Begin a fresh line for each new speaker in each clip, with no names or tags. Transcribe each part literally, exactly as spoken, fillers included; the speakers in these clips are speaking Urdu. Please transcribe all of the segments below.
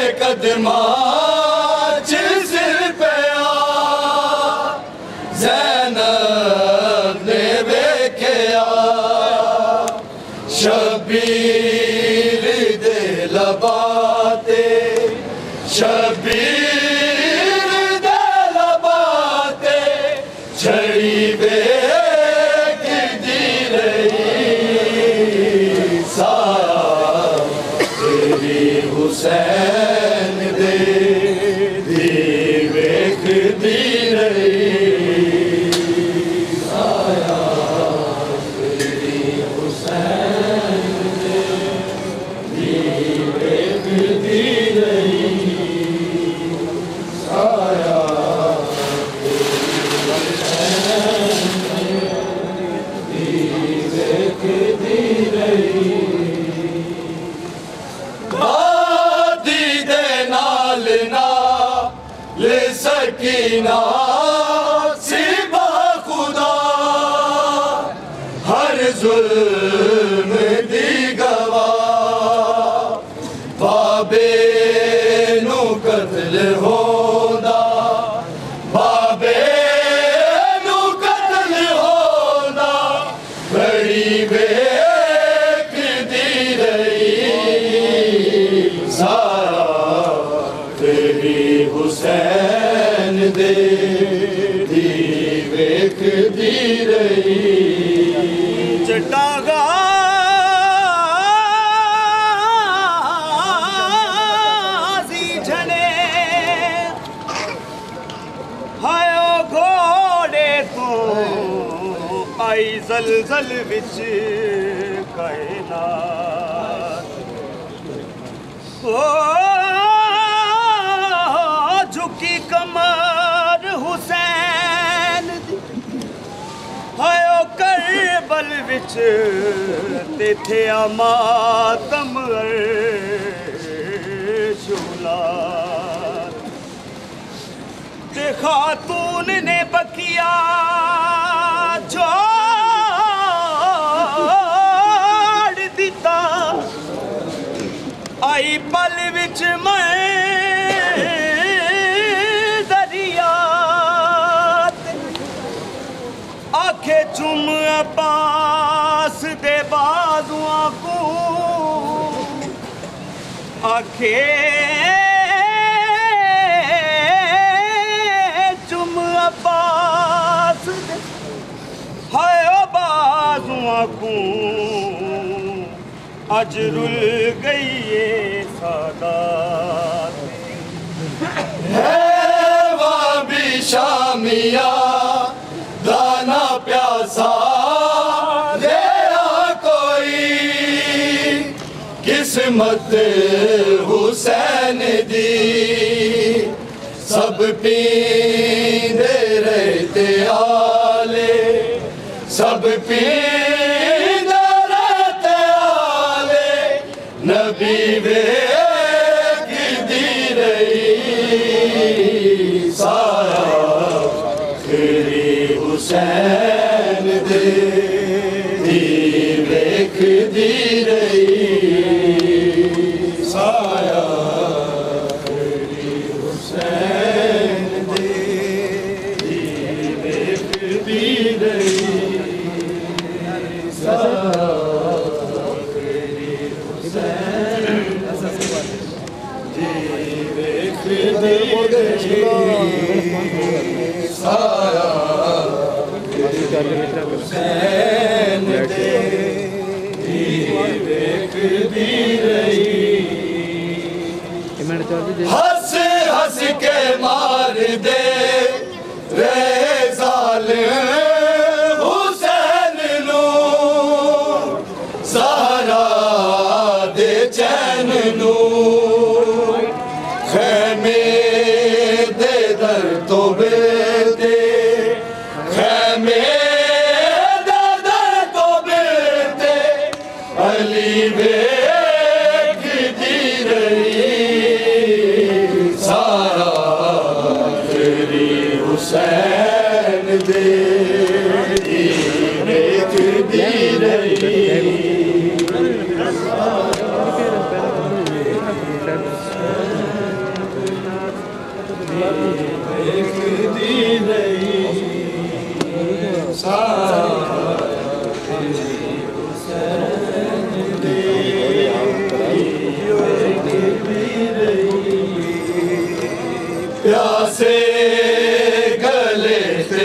قدماں سر پہ آ زینب نے ویکھیا شبیر دے لباں تے شبیر دے لباں تے چھڑی ویکھدی رہی سایہ تیری حسین دے دی ویکھدی رہی سایہ تیری حسین دے دی ویکھدی رہی سایہ سکینہ سبا خدا ہر ظلم دی گواہ بابے نو قتل ہوندا بابے نو قتل ہوندا بڑی ویکھدی رہی سارا تیری حسین دے دی ویکھدی رہی
جٹا غازی جھنے ہائیو گھوڑے تو آئی زلزل وچ کائنات جھکی کمر حسین دی ہائیو کربل وچ تے تھے ماتم عرشولاد تے خاتون نے بکیا جوڑ دیتا آئی پل وچ میں آکھے چم عباس دے بازواں کو آکھے چم عباس دے ہائے بازواں کو اج رل گئی ہے سادات
ہے وہاں بھی شامیہ دانا پیاسا دیا کوئی قسمت حسین دی سب پیندے رہتے آلے سب پیندے رہتے آلے نبی ویکھدی رہی سایہ تیری حسین دے دی ویکھدی رہی سایہ تیری حسین دے دی ویکھدی رہی سایہ تیری حسین دی ویکھدی رہی سایہ حسین دے دی ویکھدی رہی ہنس ہنس کے مار دے رے ظالم حسین نو سہارا دے چین نو خیمے دے در تو بیتے خیمے دے در تو بیتے علی ویکھدی رہی سارا تیری حسین دے دی ویکھدی رہی سارا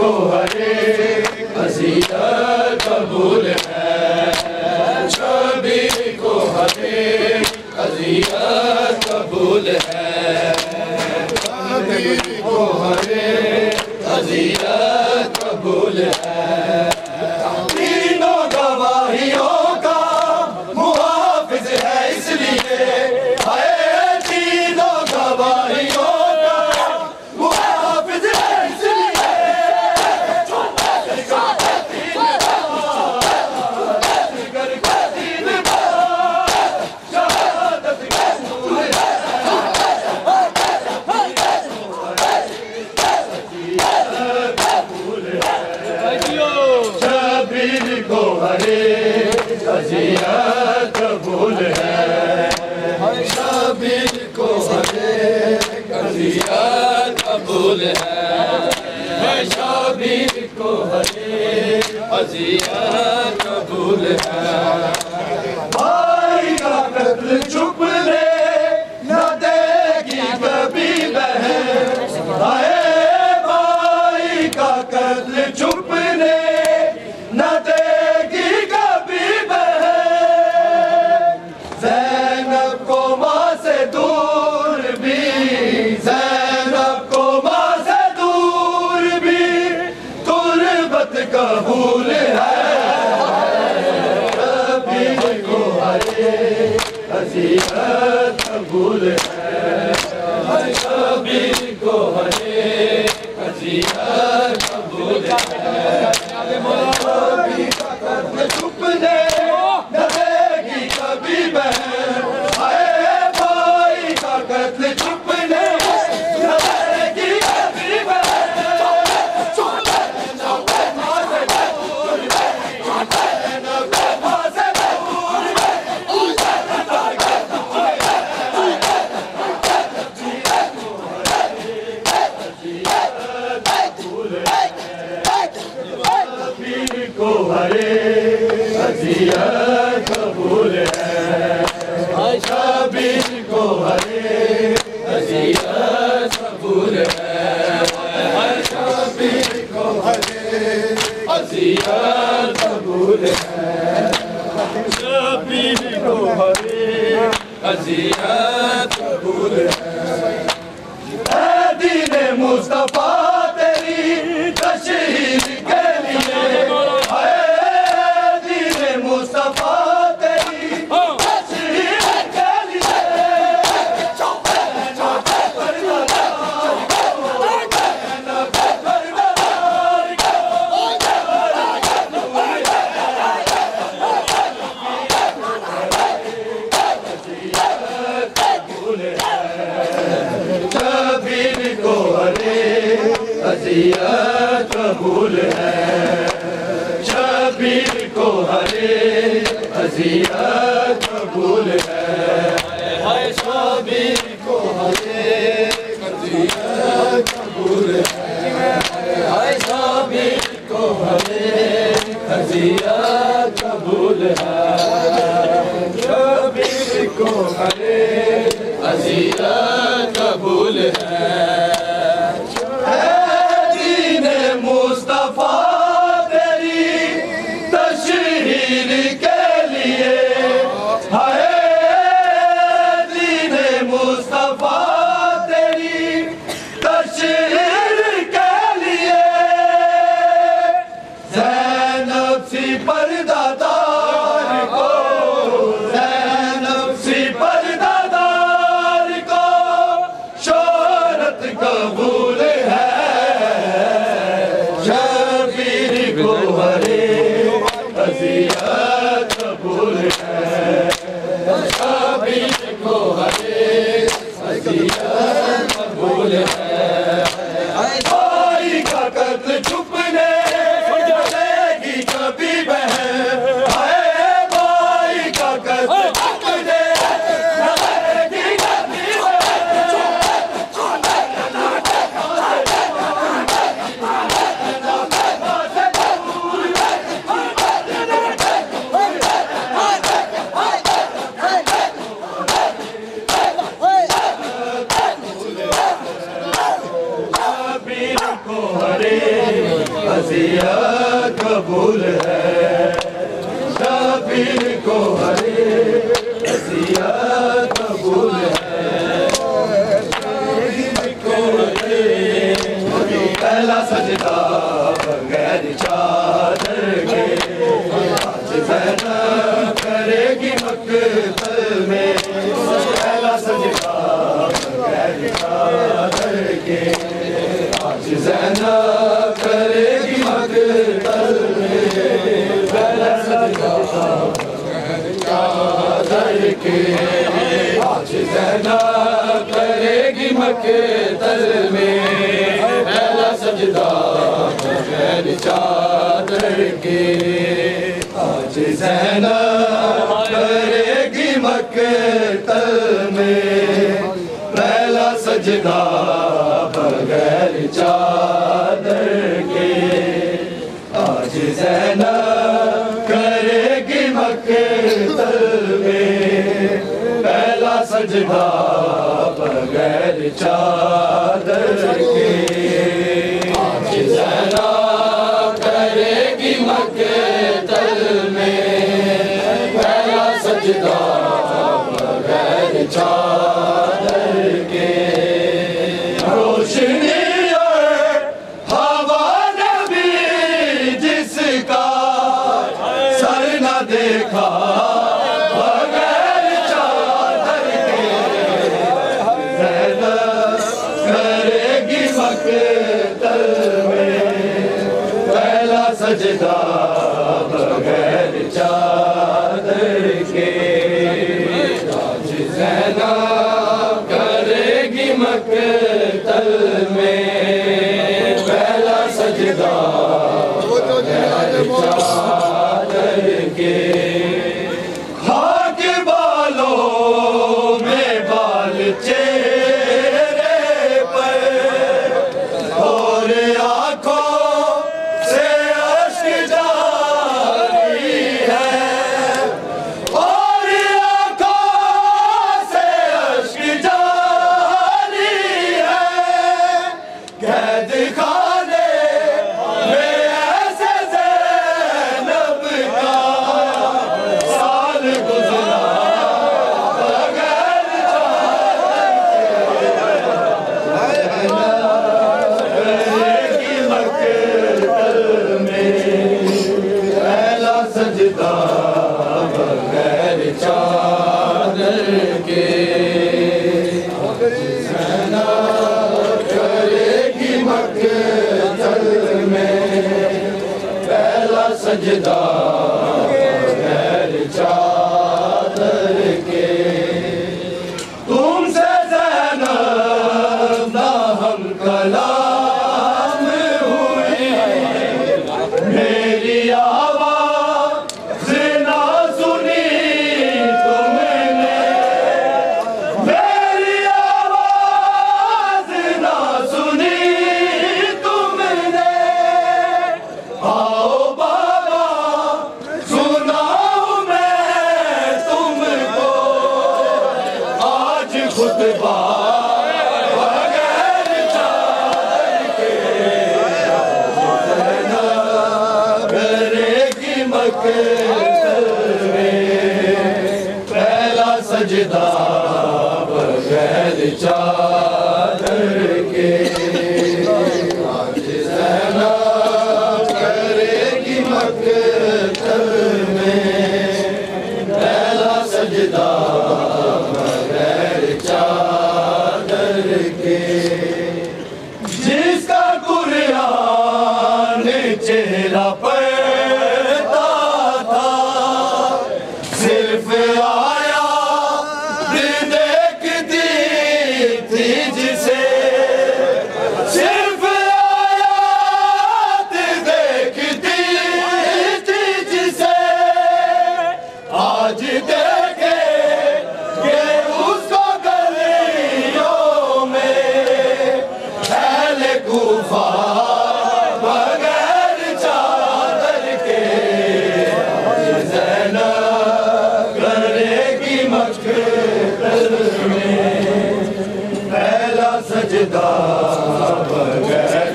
کو ہر ایک عذیت قبول ہے شبیر کو ہر ایک عذیت قبول ہے شبیر کو ہر ایک عذیت قبول ہے تینوں گواہیوں کا محافظ ہے اس لیے ہے تینوں گواہیوں عذیت قبول ہے شبیر کو ہر ایک عذیت قبول ہے شبیر کو ہر ایک عذیت قبول ہے بھائی کا قتل چھپنے نہ دے گی کبھی بہن آئے بھائی کا قتل چھپنے نہ دے قبول ہے شبیر کو ہر ایک عذیت قبول ہے شبیر کو ہر ایک عذیت قبول ہے بھائی کا قتل چھپنے نہ دے گی کبھی بہن آئے بھائی کا قتل چھپنے نہ دے گی کبھی بہن کو ہر ایک عذیت قبول ہے شبیر کو ہر ایک عذیت قبول ہے شبیر کو ہر ایک عذیت قبول ہے شبیر کو ہر ایک عذیت قبول ہے اے دین مصطفیٰ تیری تشہیر کے لیے عذیت قبول ہے شبیر کو ہر ایک عذیت قبول ہے شبیر کو ہر ایک عذیت قبول ہے شبیر کو ہر ایک عذیت قبول ہے شبیر کو ہر ایک عذیت قبول ہے شبیر کو ہرے اذیت قبول ہے پہلا سجدہ بغیر چادر کے آج زینب کرے گی مقتل میں پہلا سجدہ بغیر چادر کے آج زینب کرے گی مقتل میں پہلا سجدہ بغیر چادر کے آج زینب کرے گی مقتل میں پہلا سجدہ بغیر چادر کے آج زینب کرے گی مقتل میں پہلا سجدہ بغیر چادر کے آج زینب کرے گی مقتل میں پہلا سجدہ بغیر چادر کے آج زینب کرے گی مقتل میں پہلا سجدہ بغیر چادر کے روشنی اور ہوا نبی جس کا سر نہ دیکھا بغیر چادر کے زینب کرے گی مقتل میں پہلا سجدہ بغیر چادر کے آج زینب کرے گی مقتل میں پہلا سجدہ بغیر چادر کے خاک بالوں میں بال چہرے پر اور آنکھوں سے اشک جاری ہے اور آنکھوں سے اشک جاری ہے قید خانے میں ایسے زینب کا سال گزرا بغیر چادر کی مقتل میں پہلا سجدہ بغیر چادر کے زینب کرے گی مقتل میں پہلا سجدہ بغیر چادر کے تم سے زینب نہ ہم کلام ہوئی میری آواز نہ سنی تم نے میری آواز نہ سنی تم نے آؤ بابا سناؤں میں تم کو آج خطبہ بغیر چادر کے زینب کرے گی مقتل میں پہلا سجدہ بغیر چادر کے آج زینب کرے گی مقتل میں پہلا سجدہ بغیر چادر کے جس کا قرآن چہرہ پڑھتا تھا صرف آیا دیکھتی تھی جسے صرف آیات دیکھتی تھی جسے آج دیکھے کہ اس کو گلیوں میں اہل کوفہ بغیر چادر کے آج زینب کرے گی مقتل میں پہلا سجدہ بغیر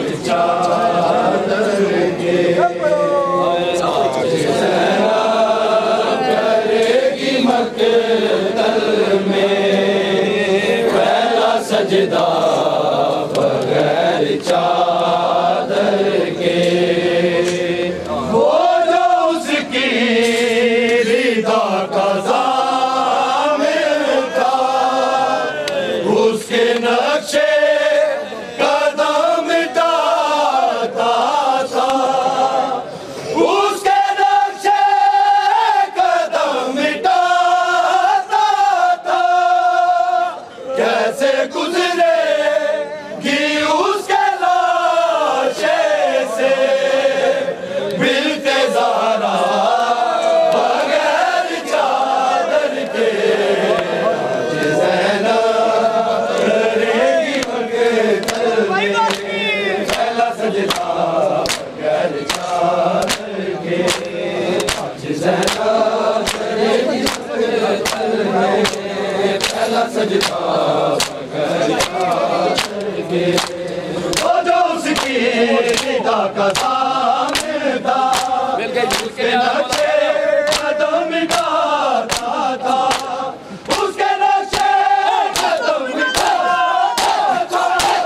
چادر کے آج زینب زینب کرے گی مقتل میں پہلا سجدہ بغیر چادر کے وہ جو اس کی ندا کا دامن تھا اس کے نقشے قدم مٹاتا تھا اس کے نقشے قدم مٹاتا تھا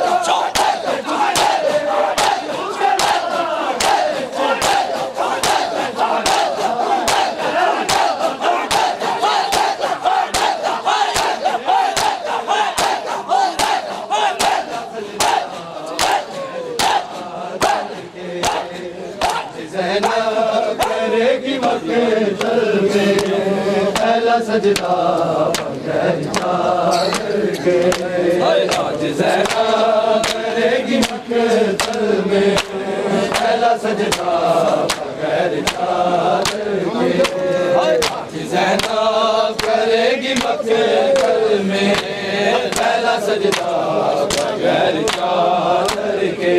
زینب کرے گی مقتل میں پہلا سجدہ بغیر چادر کے آج زینب کرے گی مقتل میں پہلا سجدہ بغیر چادر کے آج زینب کرے گی مقتل میں پہلا سجدہ بغیر چادر کے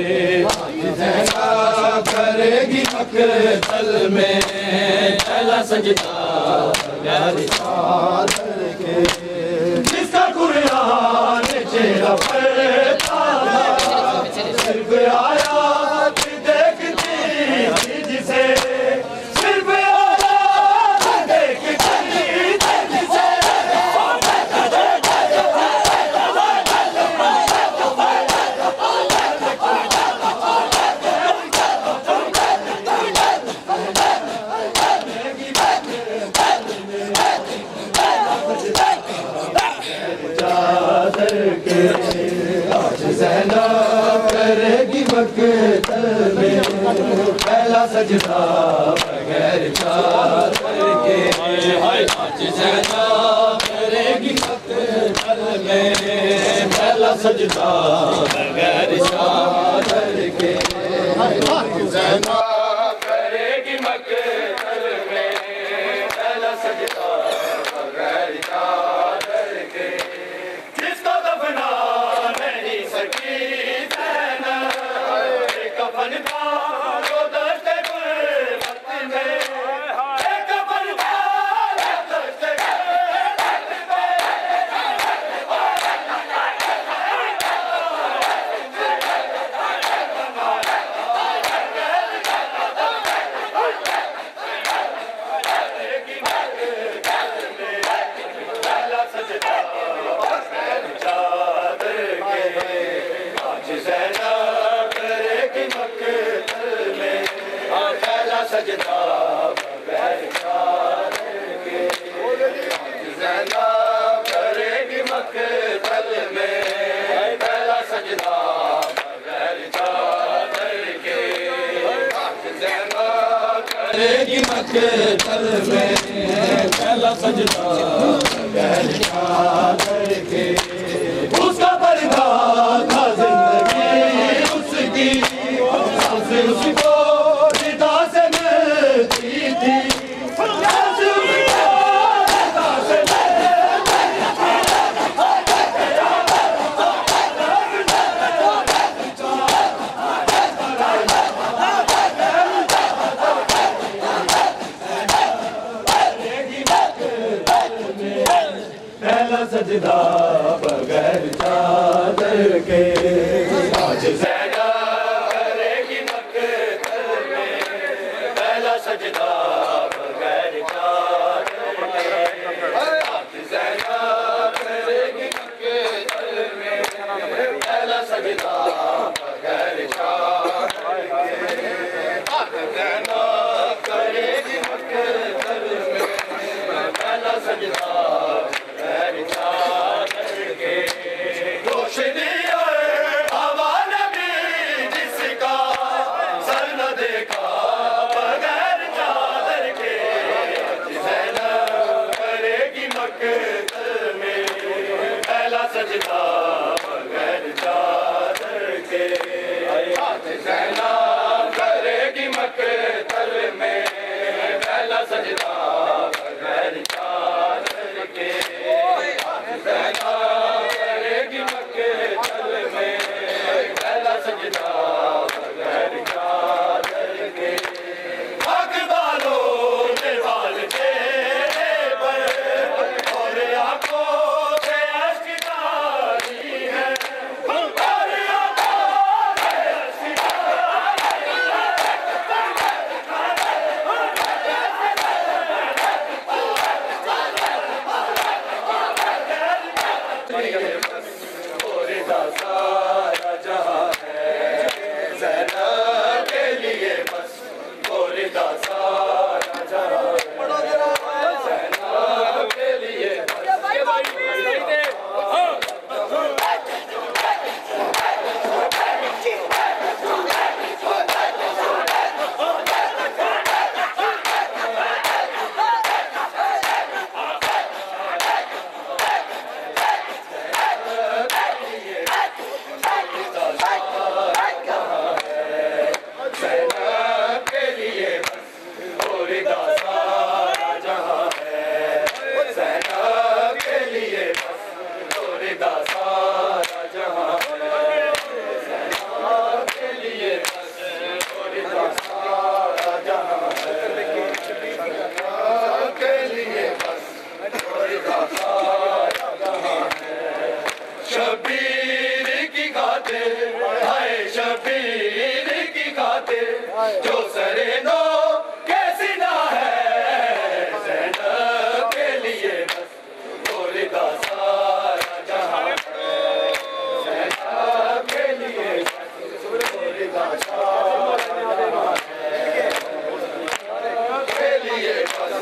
زینب کرے گی مقتل میں پہلا سجدہ بغیر چادر کے جس کا قرآن چہرہ پڑھتا تھا صرف آیات دیکھتی تھی جسے صرف آیات دیکھتی تھی جسے چادر کے آج زینب کرے گی مقتل میں پہلا سجدہ بغیر چادر کے آج زینب کرے گی مقتل میں پہلا سجدہ بغیر چادر کے زینب کرے گی مقتل میں پہلا سجدہ بغیر چادر کے جس کو دفنا نہیں سکی زینب ایک کفن تھا جو دشت غربت میں ایک کفن تھا جو دشت غربت میں پہلا سجدہ بغیر چادر کے آج زینب کرے گی مقتل میں پہلا سجدہ بغیر چادر کے آج زینب کرے گی مقتل میں پہلا سجدہ بغیر چادر کے آج زینب کرے گی مقتل میں پہلا سجدہ بغیر چادر کے اس کا پردہ تھا زندگی اس کی سانس اس کو ردا سے ملتی تھی سانس اس کو ردا سے پہلا سجدہ بغیر چادر کے آج زینب کرے گی مقتل میں پہلا سجدہ بغیر چادر کے آج زینب کرے گی مقتل میں پہلا سجدہ بغیر چادر کے آج زینب کرے گی مقتل میں پہلا سجدہ بغیر چادر توریدہ سارا جہاں ہے زینب کے لیے بس توریدہ سارا جہاں ہے زینب کے لیے بس توریدہ سارا جہاں ہے زینب کے لیے بس توریدہ سارا جہاں ہے شبیر کی خاطر ہائے شبیر کی خاطر جو سرے نو کیسی نہ ہے زینب کے لیے بس توریدہ سارا جہاں ہے زینب کے لیے بس توریدہ سارا جہاں ہے زینب کے لیے بس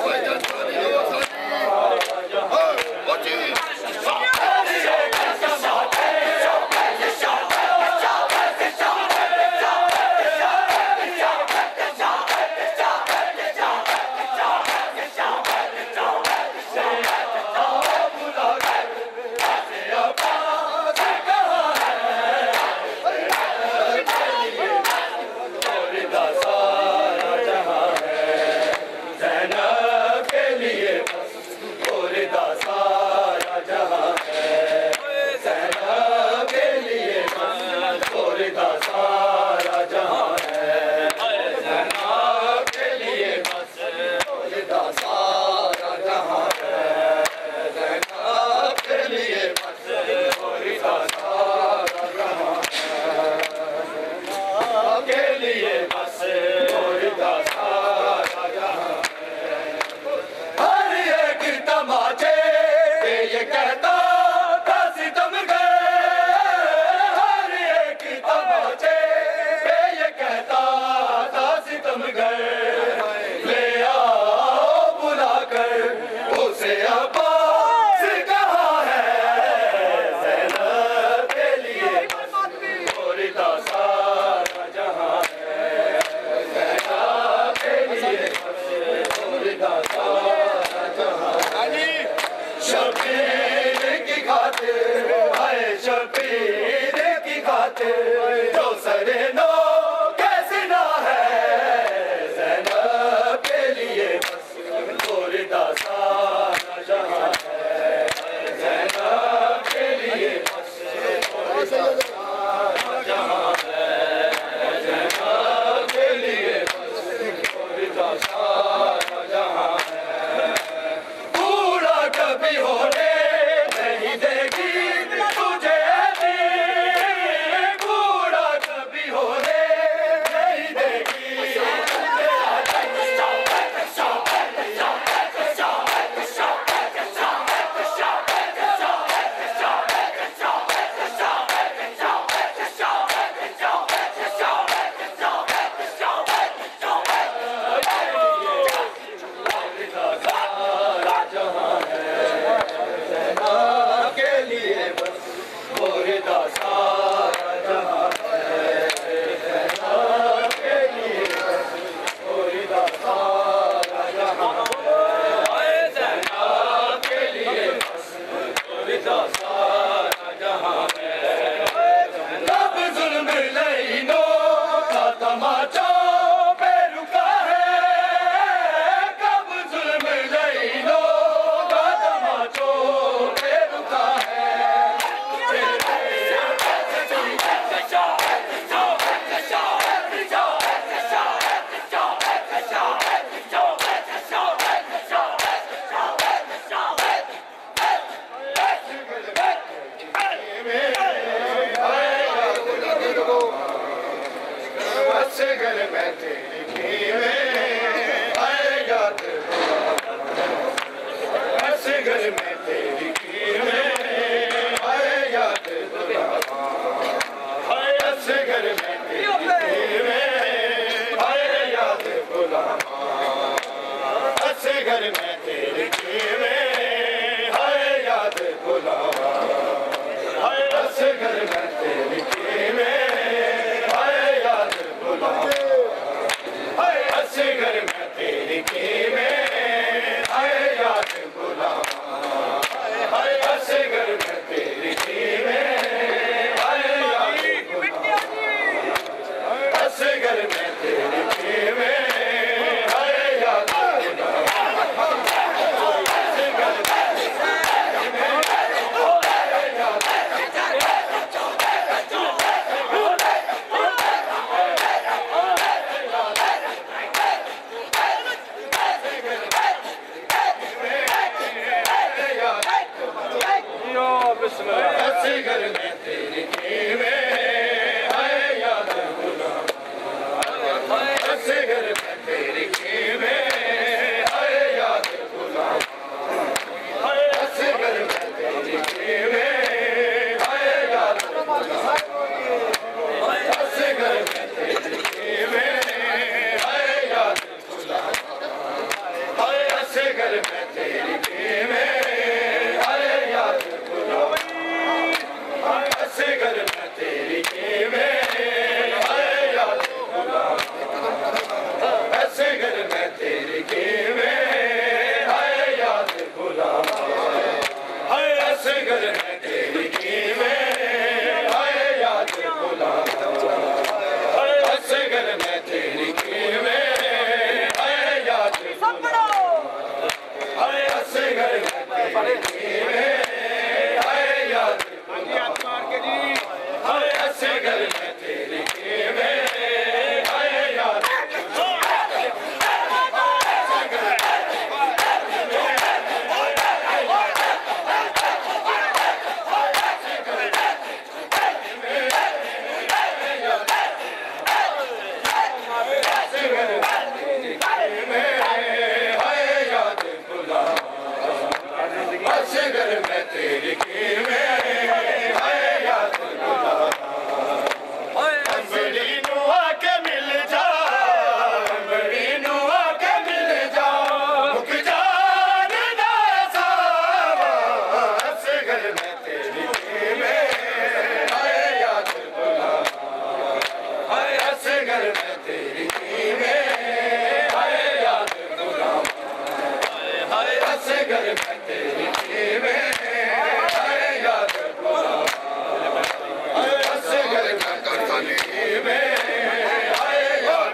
असगर में तेरी कीवे आए याद गुलामा असगर में तेरी कीवे आए याद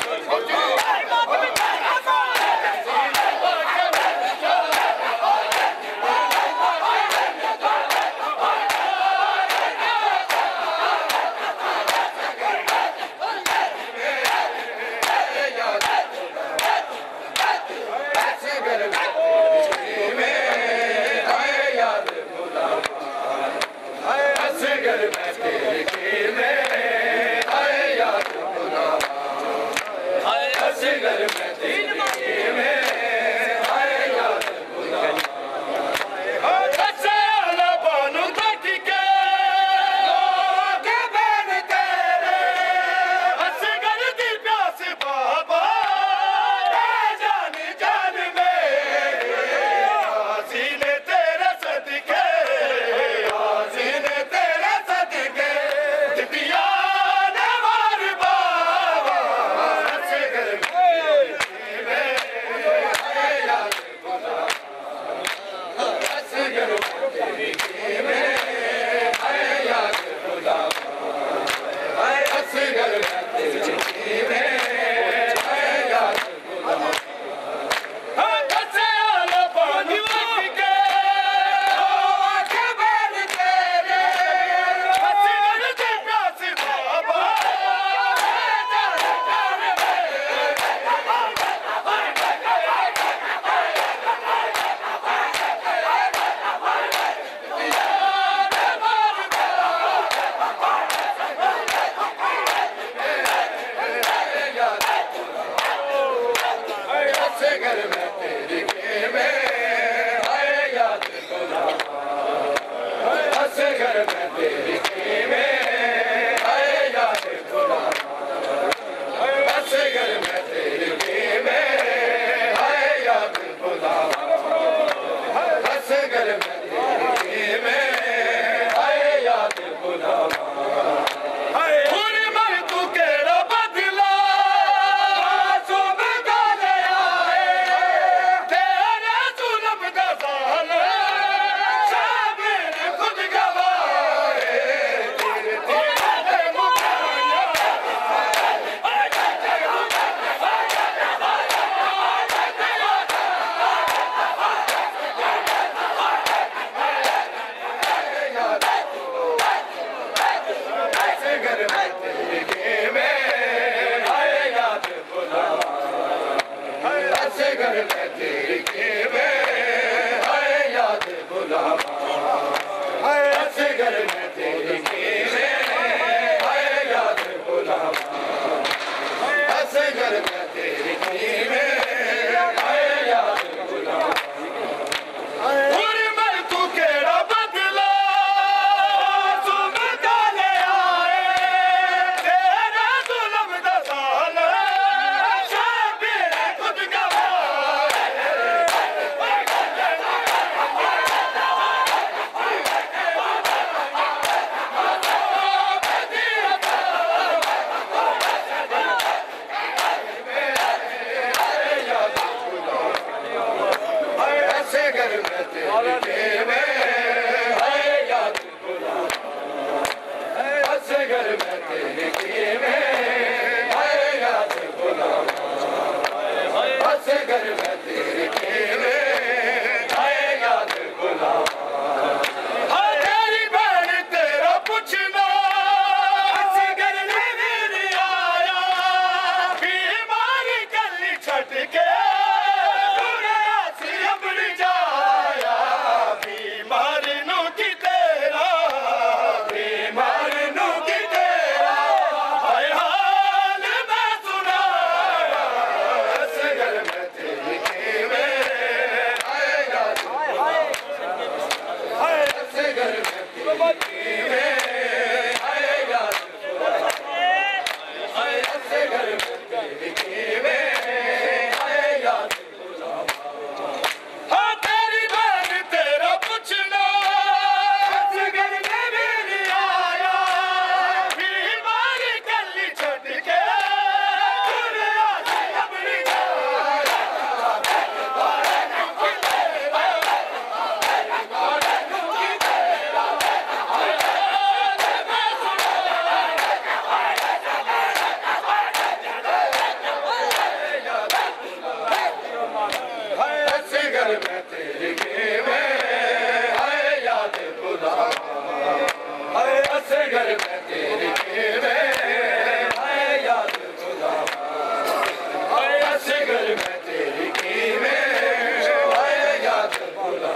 اصغر میں تیری کیویں آئے یاد خدا آئے اصغر میں تیری کیویں آئے یاد خدا آئے اصغر میں تیری کیویں آئے یاد خدا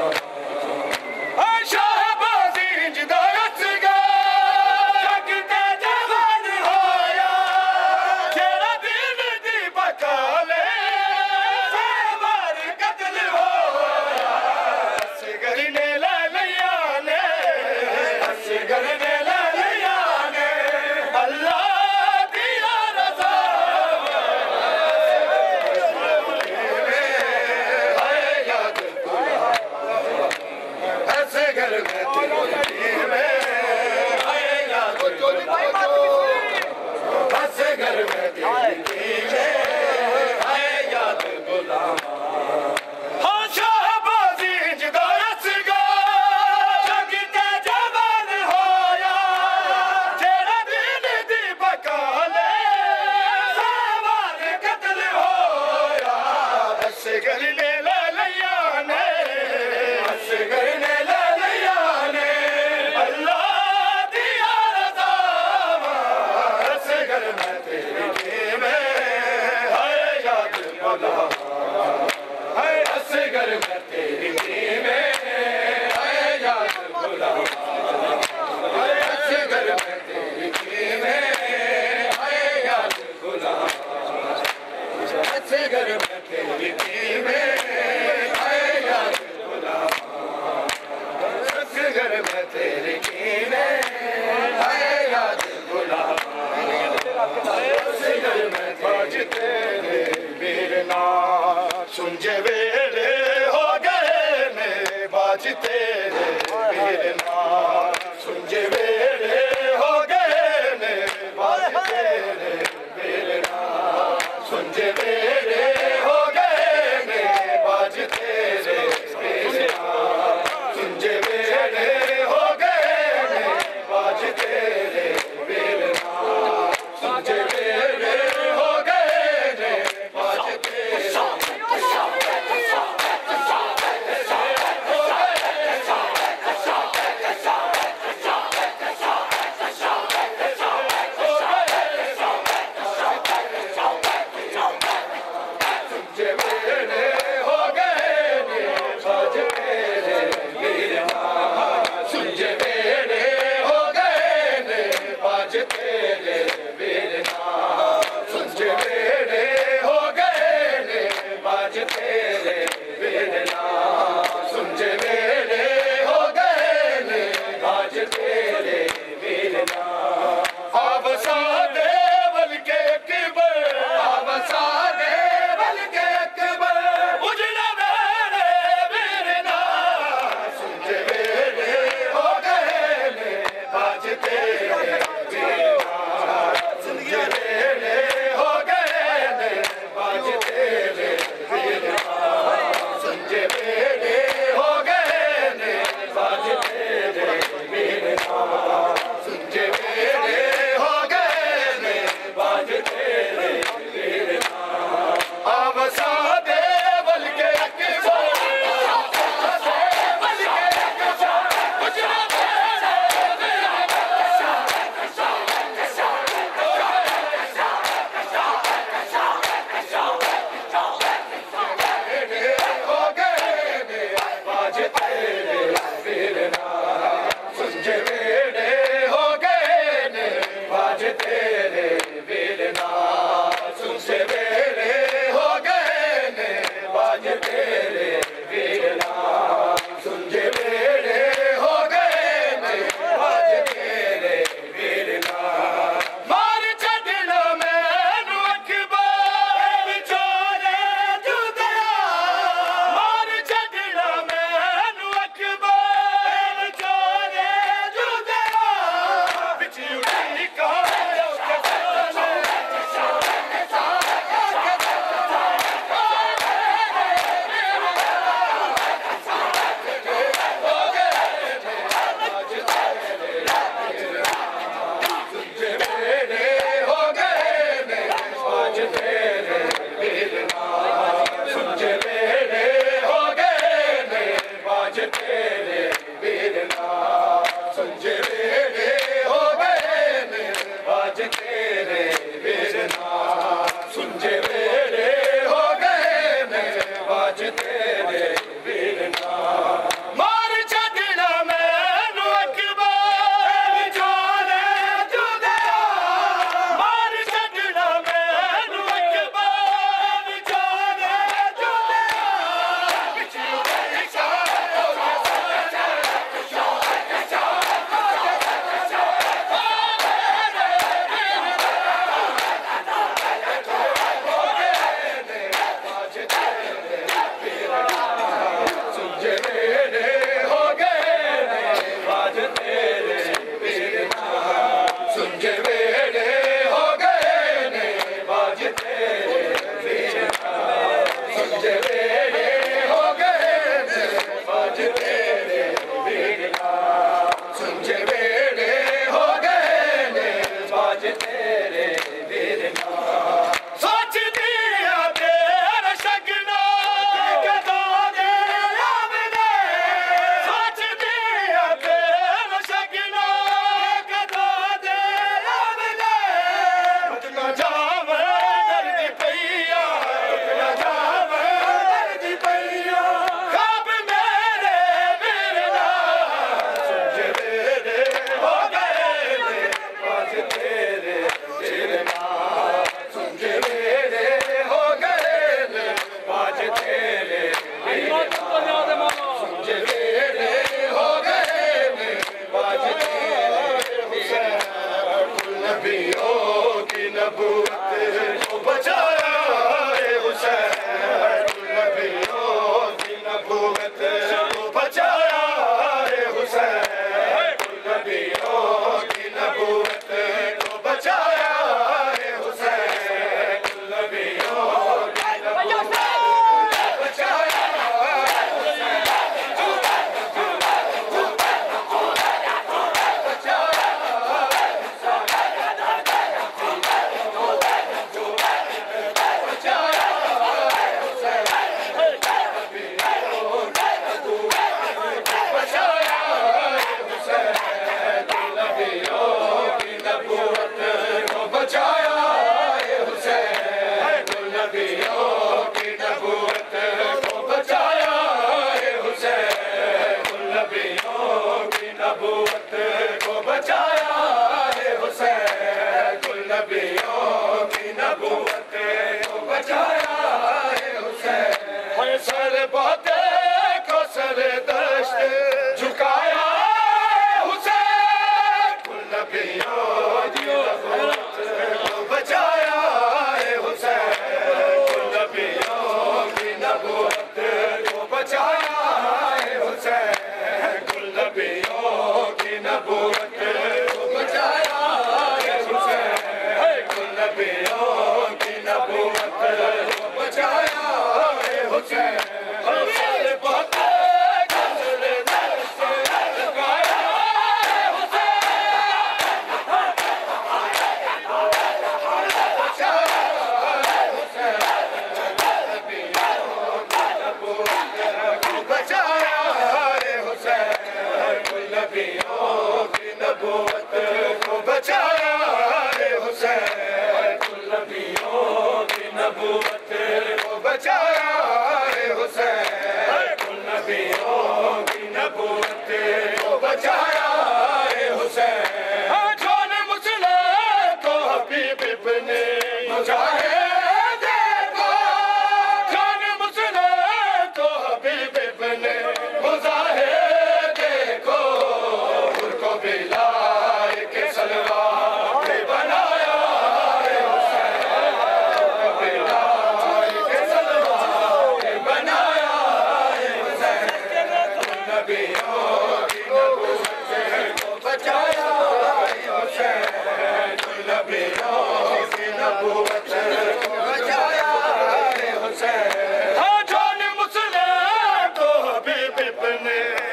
شاہ بازی جدا اصغر جگتے جوان ہویا جیڑا دین دی بکالے سیوار قتل ہویا اصغر نے لے لیا نے اصغر نے لے لیا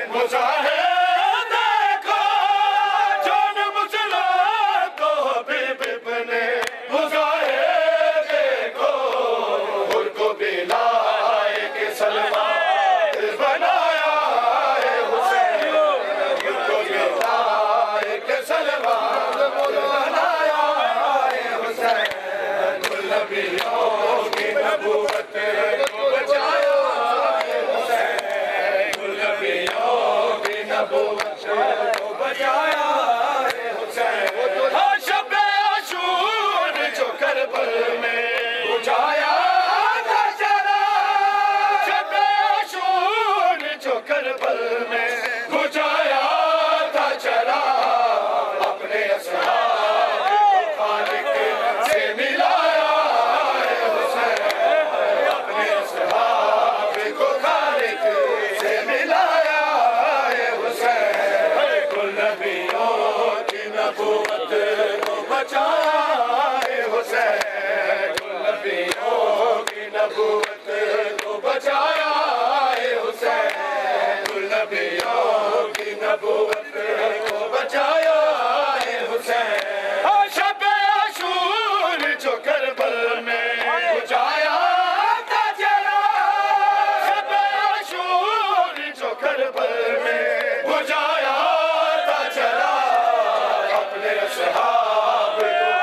مجاہد دیکھو جان مسلم کو حبیب ابن مجاہد دیکھو ان کو بھی لائق سلمان بنایا ہے حسین ان کو بھی لائق سلمان بنایا ہے حسین کل نبیوں کی نبوت کو بچایا ہے حسین کل نبیوں کی نبوت کو بچایا ہے حسین ہاں شب عاشور جو کربل میں بجھایا تھا چلا شب عاشور جو کربل میں بجھایا تھا چلا اپنے اصحاب کو خالق سے ملایا ہے حسین اپنے اصحاب کو خالق سے ملایا ہے حسین کل نبیوں کی نبوت کو بچایا ہے حسین کل نبیوں کی نبوت کو بچایا ہے حسین کل نبیوں کی نبوت کو بچایا ہے حسین ہاں شب عاشور جو کربل میں بجھایا تھا چلا شب عاشور جو کربل میں بجھایا تھا چلا اپنے اصحاب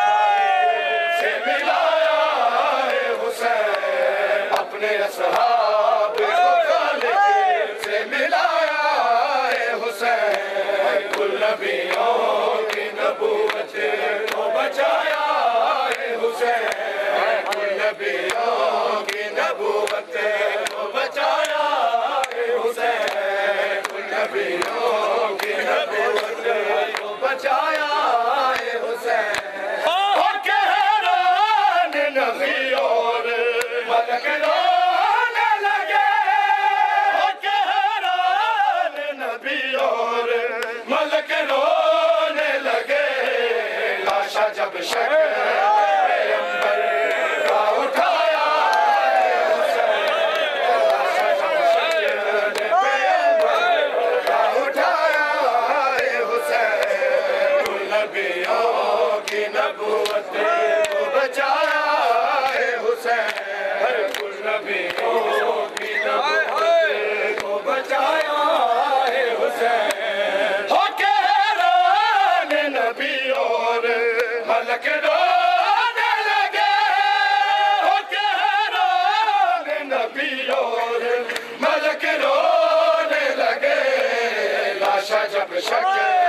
کو سے ملایا ہے حسین اپنے اصحاب کو خالق سے ملایا ہے حسین کل نبیوں کی نبوت کو بچایا ہے حسین کل نبیوں کی نبوت کو بچایا ہے حسین کل نبیوں کی نبوت کو بچایا ہے حسین اور کہران نبی اور ملک رونے لگے اور کہران نبی اور ملک رونے لگے لاشا جب شک پیغمبر کا اٹھایا ہے حسین لاشا جب شک پیغمبر کا اٹھایا ہے حسین کل نبیوں کی نبوت کو بچایا ہے حسین کل نبیوں کی نبوت کو بچایا ہے حسین ہو کہران نبی اور ملک رونے لگے ہو کہران نبی اور ملک رونے لگے لاشا جب شک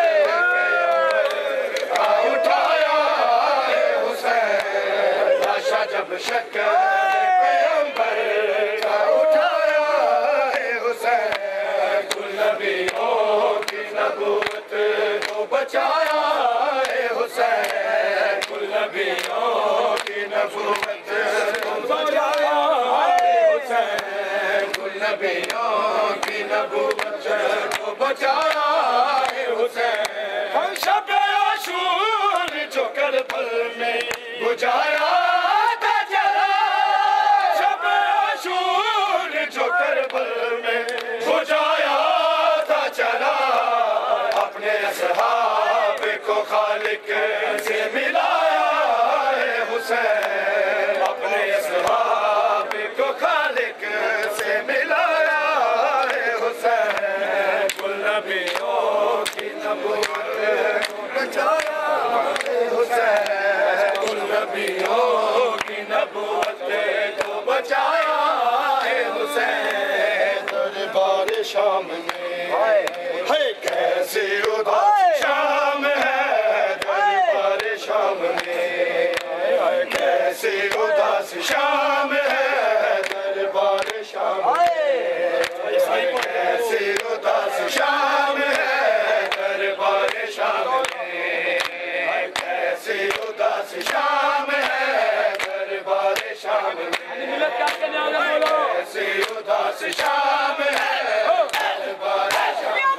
کا اٹھایا ہے حسین لاشا جب شک پیغمبر کا اٹھایا ہے حسین کل نبیوں کی نبوت کو بچایا ہے حسین کل نبیوں کی نبوت کو بچایا ہے حسین کل نبیوں کی نبوت کو بچایا ہے حسین ہم شب عاشور جو کربل میں بجھایا تھا چلا شب عاشور جو کربل میں بجھایا تھا چلا اپنے اصحاب کو خالق سے ملایا ہے حسین اپنے اصحاب کو خالق سے ملایا ہے حسین کل نبیوں کی نبوت کو بچایا ہے حسین کل نبیوں کی نبوت کو بچایا ہے حسین دربار شام میں ہے کیسی اداس شام ہے دربار شام میں کیسی اداس شام ہے دربار شام میں کیسی اداس شام ہے دربار شام میں کیسی اداس شام ہے دربار شام میں کیسی اداس شام ہے دربار شام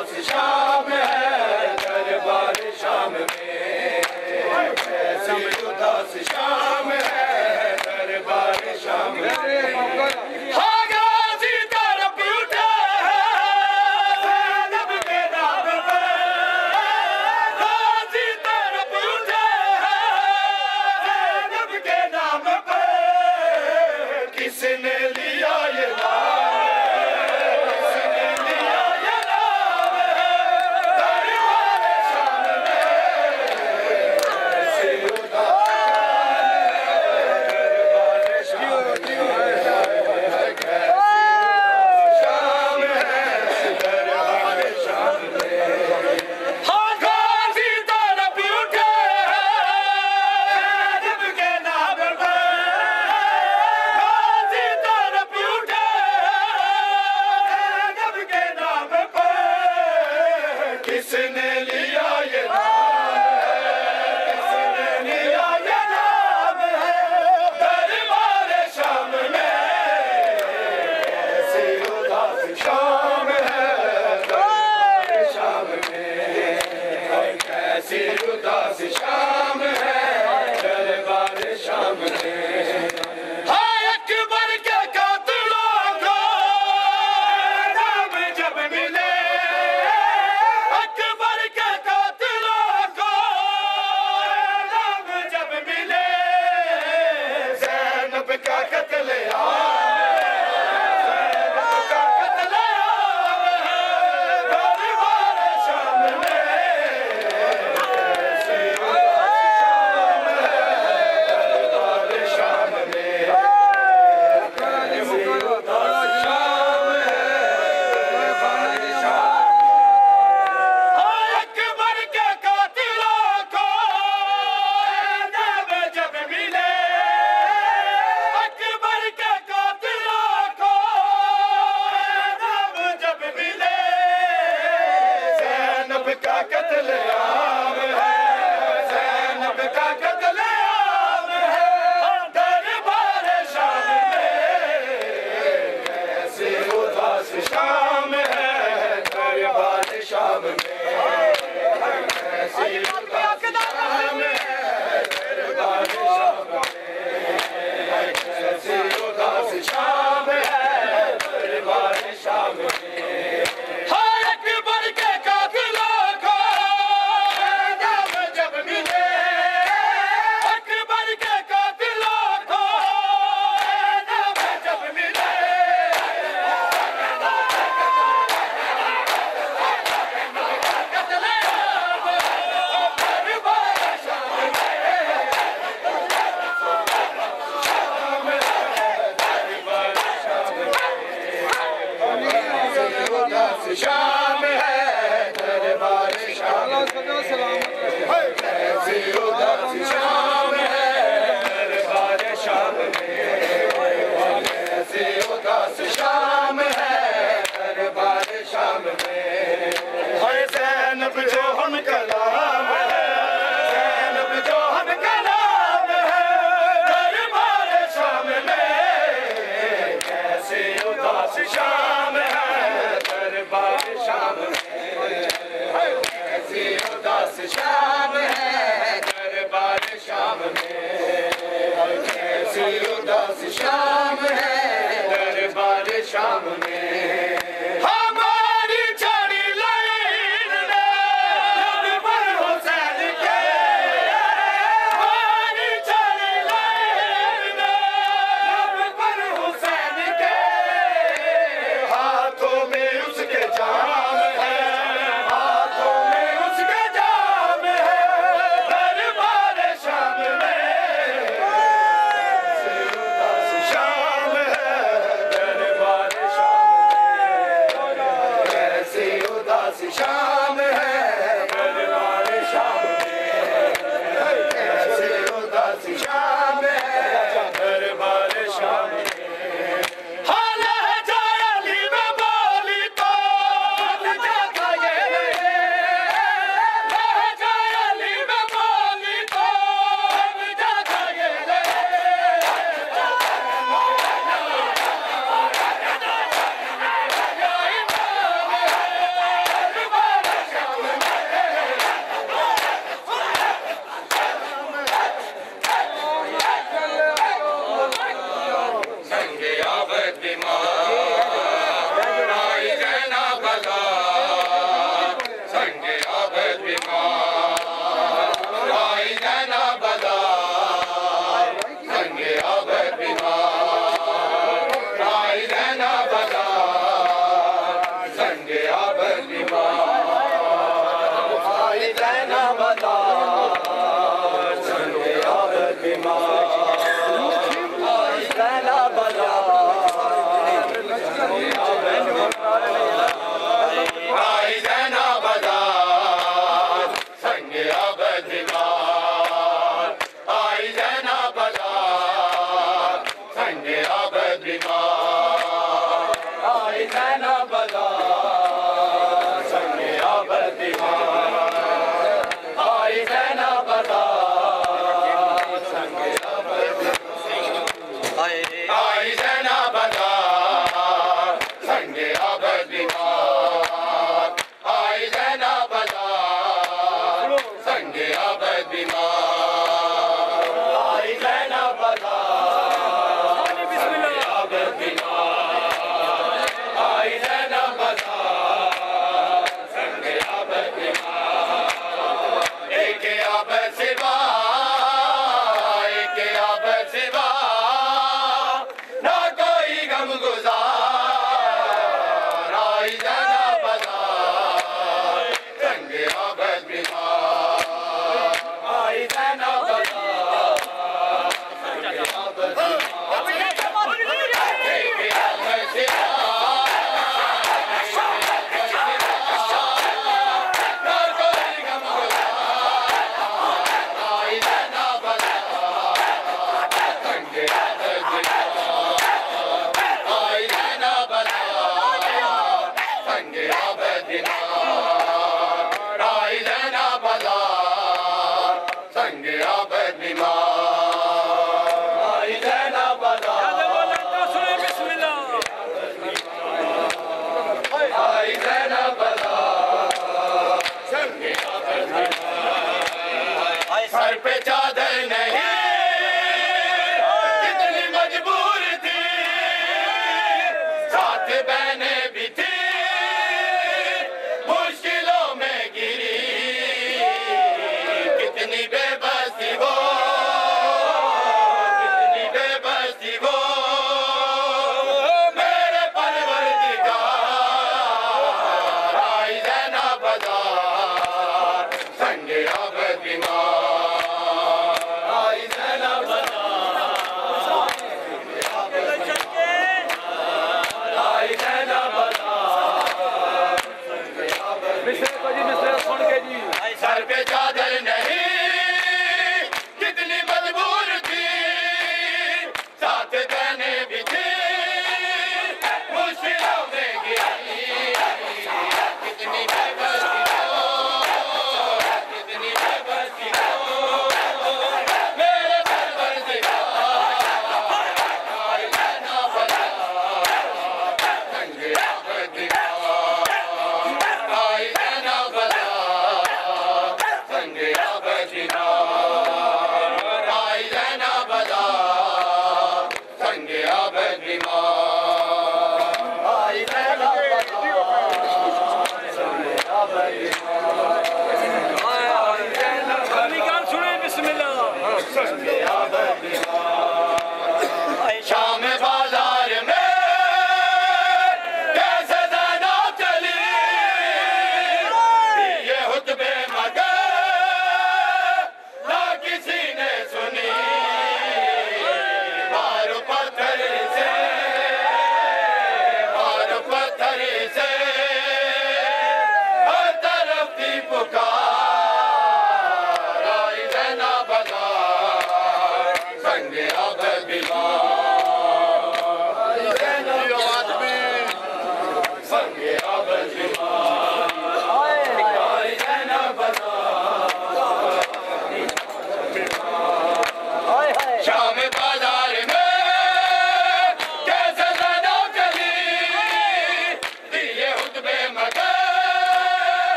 اداس شام ہے دربار شام میں کیسی اداس شام ہے دربار شام میں کس نے لیا یہ نام کس نے لیا یہ نام دربار شام میں کیسی اداس شام ہے دربار شام میں ہاں غازی طرف اٹھے جب کے نام پر کس نے لیا یہ نام ہے کس نے لیا یہ نام ہے دربار شام میں کیسی اداس شام ہے دربار شام میں کیسی اداس شام ہے دربار شام میں ہائے اکبر کے قاتلوں کو نام جب ملے اکبر کے قاتلوں کو نام جب ملے زینب کا قتل عام زینب کا قتل عام ہے دربار شام میں کیسی اداس شام ہے دربار شام میں کیسی اداس شام ہے دربار شام اکبر کے قاتلوں کو نام جب ملے اکبر کے قاتلوں کو نام جب ملے زینب کا قتل عام ہے زینب کا قتل عام ہے دربار شام میں کیسی اداس شام ہے دربار شام میں کیسی اداس شام ہے دربار شام میں کیسی اداس شام ہے دربار شام میں ہائے اکبر کے قاتلوں کو نام جب ملے اکبر کے قاتلوں کو نام جب ملے قتل عام دربار شام میں شام ہے دربار شام میں کیسی اداس شام ہے دربار شام میں کیسی اداس شام ہے دربار شام میں کیسی اداس شام ہے دربار شام میں ہائے زینب جو ہم کلام ہے زینب جو ہم کلام ہے دربار شام میں کیسی اداس شام ہے دربار شام میں کیسی اداس شام ہے دربار شام میں کیسی اداس شام ہے دربار شام میں ہماری چڑی لائن نے جب پر حسین کے ہماری چڑی لائن نے جب پر حسین کے ہاتھوں میں اس کے جام ہے ہاتھوں میں اس کے جام ہے دربار شام میں کیسی اداس شام ہے دربار شام میں کیسی اداس شام ہے دربار شام میں کیسی اداس شام ہے دربار شام میں حال ہے جائے علی میں بولی تو جاتا یہ رہے ہے جائے علی میں بولی تو جاتا یہ رہے یا امام بازار سنگ عبد بیمار آئی زینب بازار آئی زینب بازار
مصرے کو جی مصرے سن کے جی
سر پہ چادر نہیں کتنی مجبور تھی ساتھ بہنے بھی تھی مشکلوں میں گری کتنی بے بس تھی وہ کتنی بے بس تھی وہ میرے پروردگار آئی زینب بازار سنگ عبد بیمار آئی زینب بازار سنگ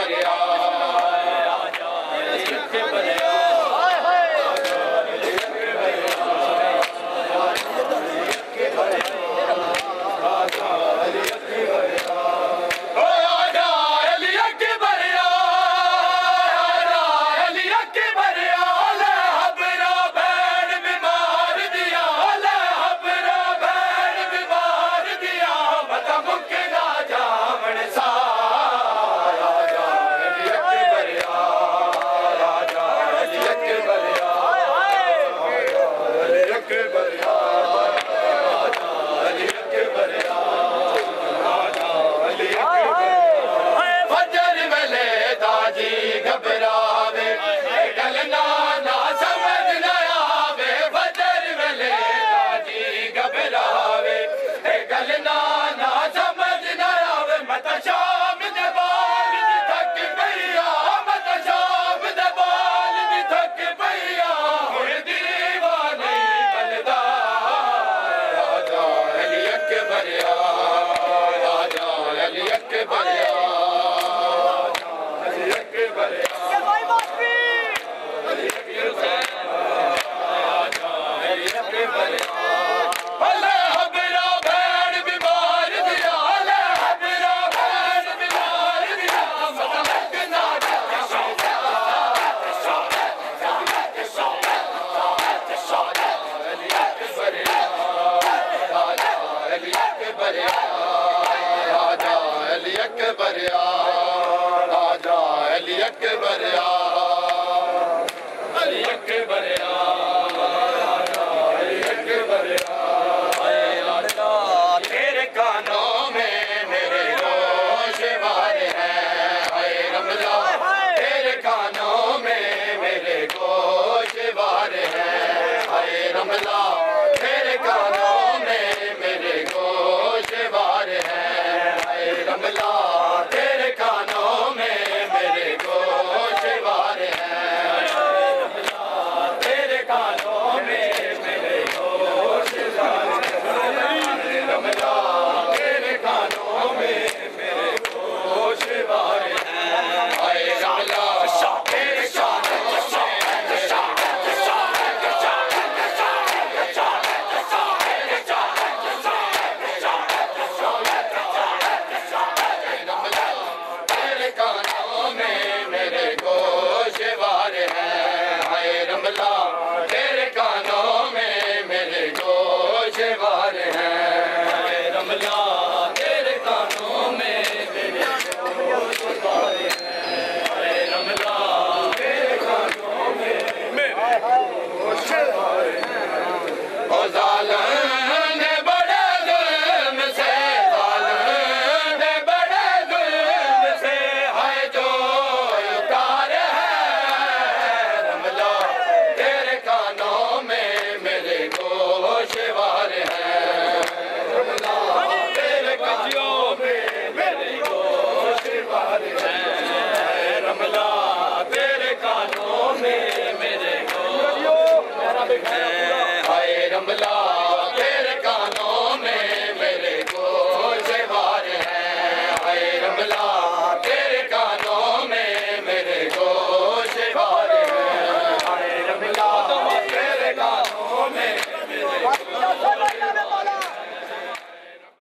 علی اکبر